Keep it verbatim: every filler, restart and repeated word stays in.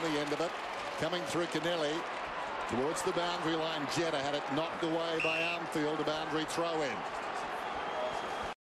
the end of it. Coming through Kennelly towards the boundary line. Jetta had it knocked away by Armfield. A boundary throw in.